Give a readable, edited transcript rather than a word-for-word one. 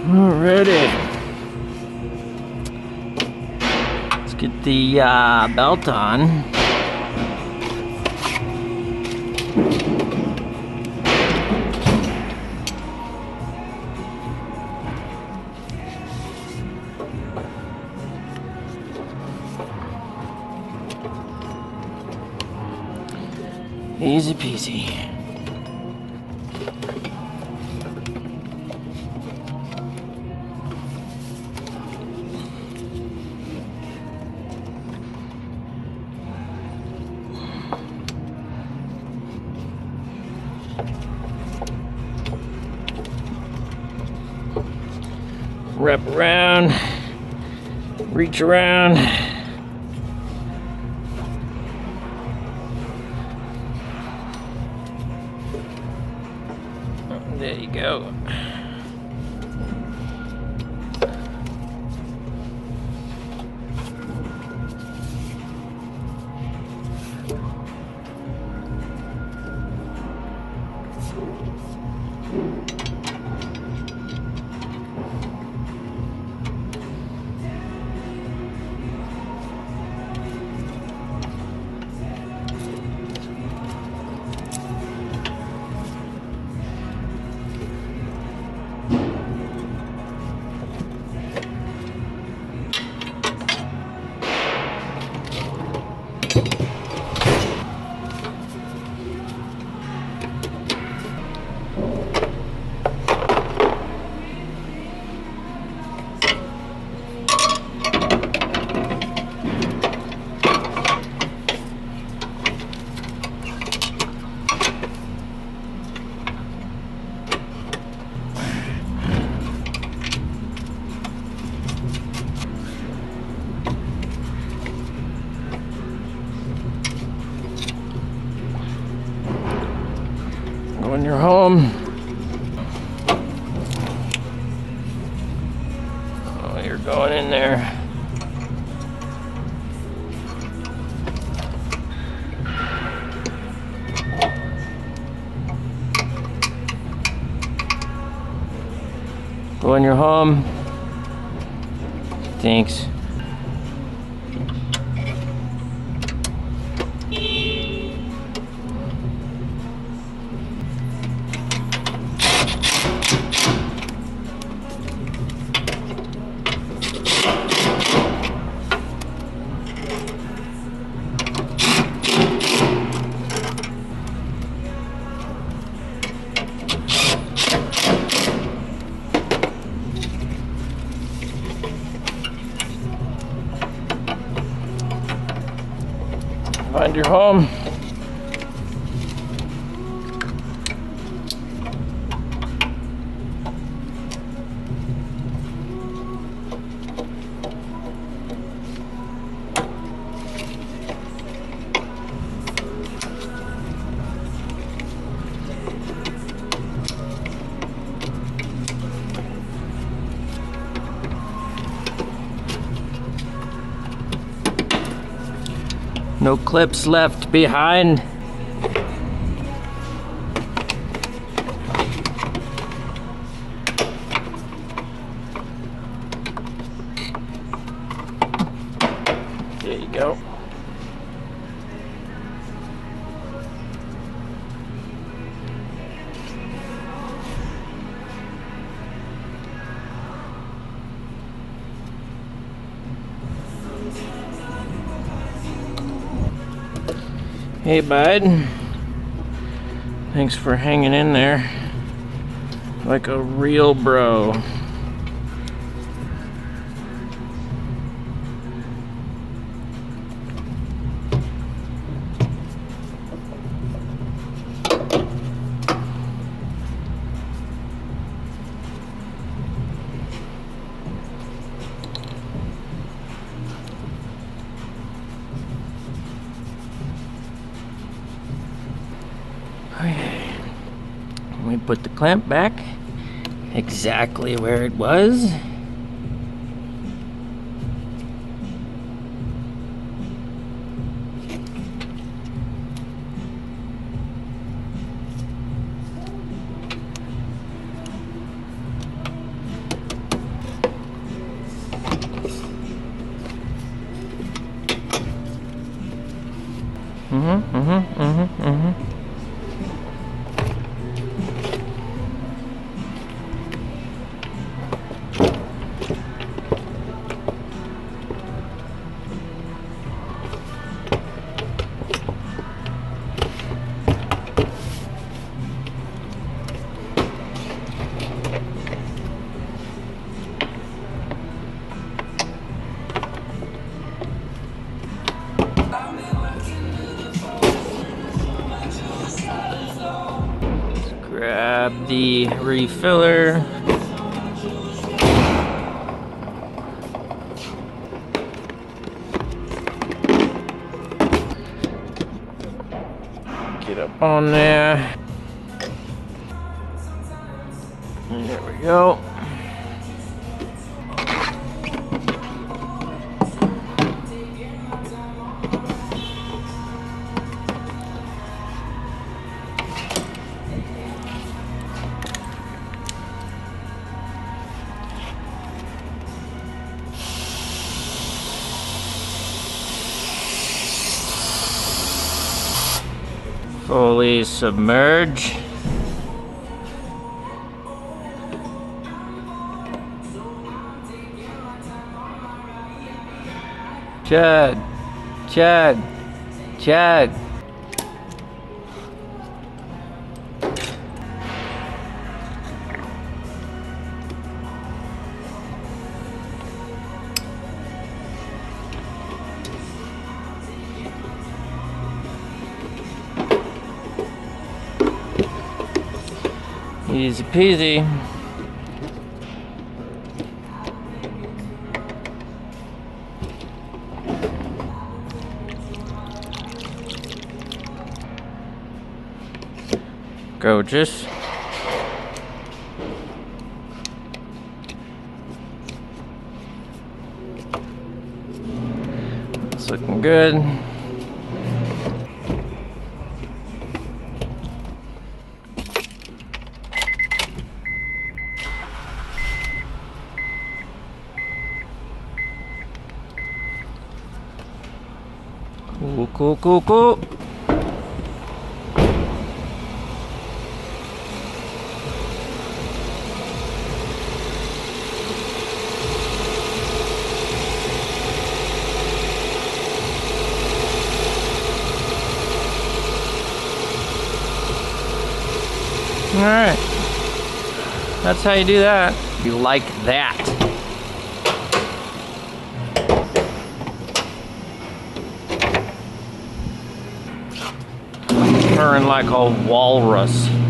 Alrighty. Let's get the belt on. Easy peasy. Wrap around, reach around. There you go. When you're home, oh, you're going in there. When you're home, thanks. Find your home. No clips left behind. There you go. Hey bud, thanks for hanging in there like a real bro. Okay, we put the clamp back exactly where it was. Grab the refiller. Get up on there. There we go. Fully submerge. Chad, Chad, Chad. Easy peasy. Gorgeous. It's looking good. Cool, cool, cool, cool. All right, that's how you do that. You like that. Purring like a walrus.